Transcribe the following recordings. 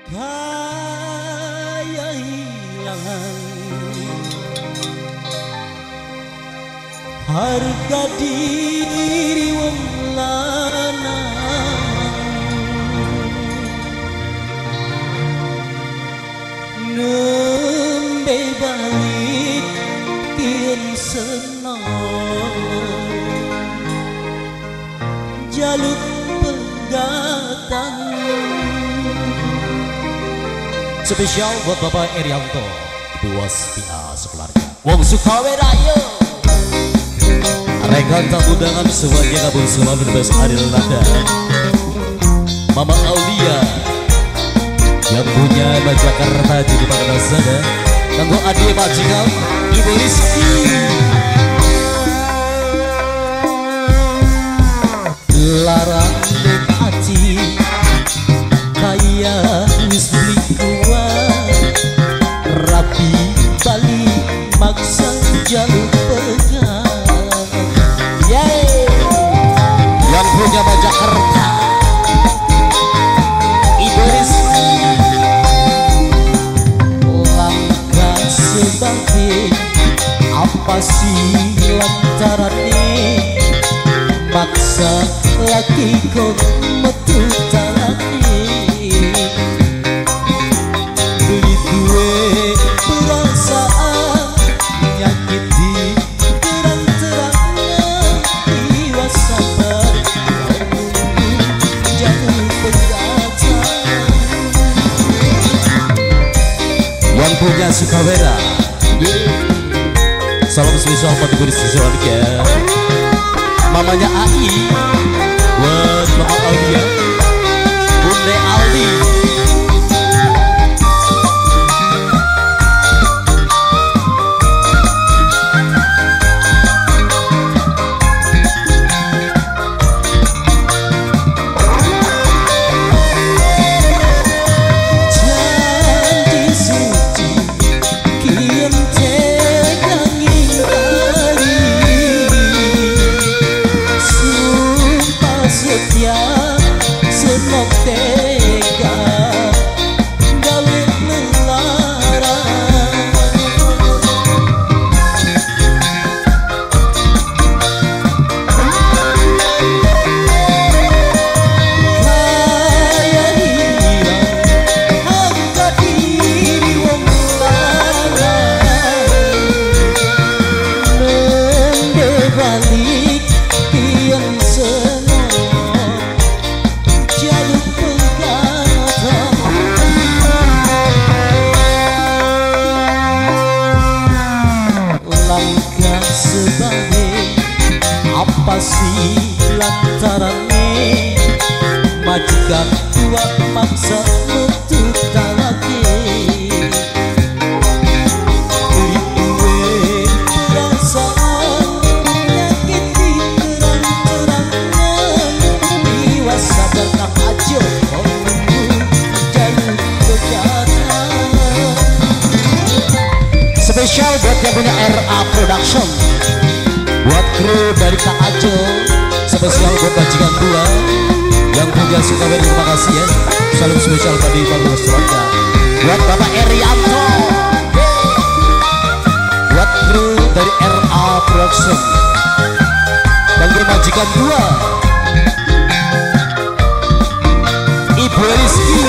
Kaya hilang harga diri wong lanang, nembe balik tien senang jaluk pegatan. Spesial buat Bapak Erianto, dua setia sekeluarga wong Sukawera yo. Rekan tamu dengan semuanya kabur semua berbes adil nada. Mama Aulia yang punya Jakarta jadi pada sana. Tangguh adik majikan Ibu Rizky. Larang dekati kaya wis beli kuat, rapi balik maksa jalur pegang. Yang punya Jakarta Ibu Rizky. Langkah sebagai apa sih lantarannya maksa laki kau metu talaki. Beli gue perasaan menyakiti terang-terangnya jiwa sabar jatuh pegatan. Yang punya Sukawera, salam spesial buat Ibu Rizky ya. Mamanya Ai buat Mama Aulia, Bunda Aldi. Janji suci kian tegang ingkari, setia senok tega gawe melarang. Kaya hilang harga diri wong lanang, nembe balik pian senang jaluk pegatan. Langkah sebagai apa sih lantarannya majikan tua maksa metu talaki. Beli gue perasaan menyakiti terang-terangnya jiwa sabar tak aja menunggu jalur pegatan. Spesial buat yang punya RA Production, buat kru dari Kak Ajo. Spesial buat majikan dua yang punya Sukawera, terima kasih ya. Salam spesial bagi Pak Rostroka, buat Bapak Erianto, buat kru dari RA Production, bagi majikan dua Ibu Rizky.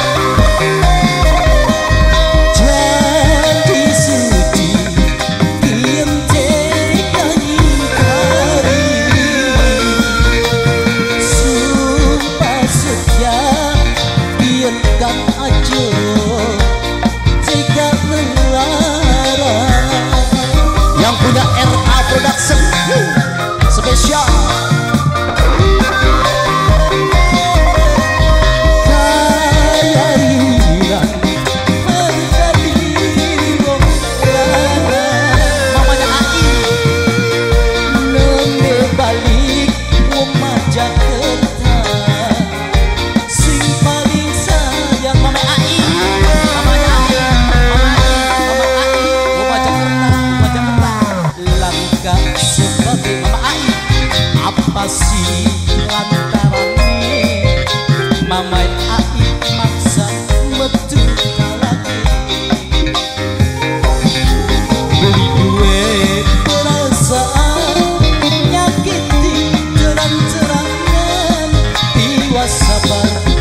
Janji suci kian tegang ingkari, sumpah setia kian kang aja tega melarang. Yang punya RA Production spesial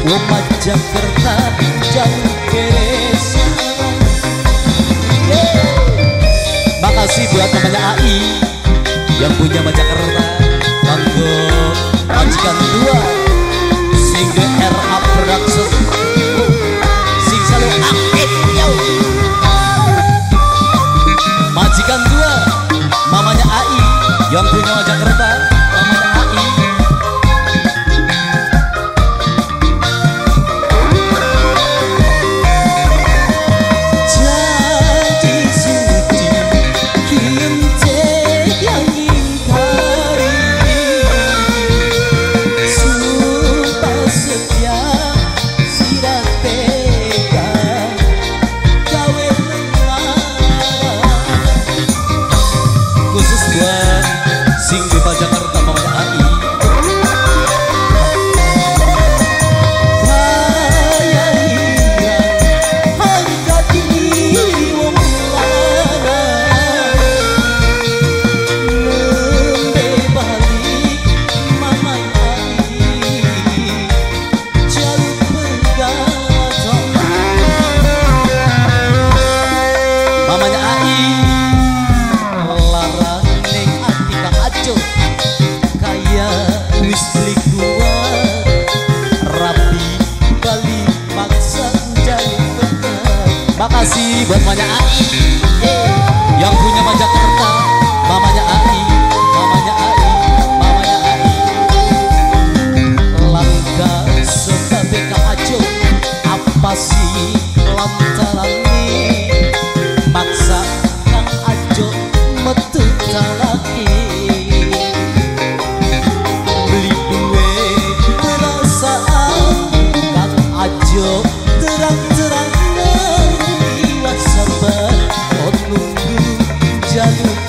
Rumah Jakarta jalur beres. Makasih buat namanya AI yang punya Jakarta. Manggo majikan dua single RA Production sing selalu aktif yo. Majikan dua mamanya AI yang punya Jakarta. Mamanya AI sing bebas Jakarta mamanya AI. Harga diri wong lanang nembe balik mamanya AI jalur bergadang. Mamanya AI kaya wis beli kuat rapi balik maksa jadi benar. Makasih buat mamanya AI yang punya Jakarta. Mamanya AI, mamanya AI, mamanya AI. Langka sebab ajo apa sih lantaran nih maksa kang ajo metu lagi. Ajo terang-terangan iwat sabar, oh nunggu jalur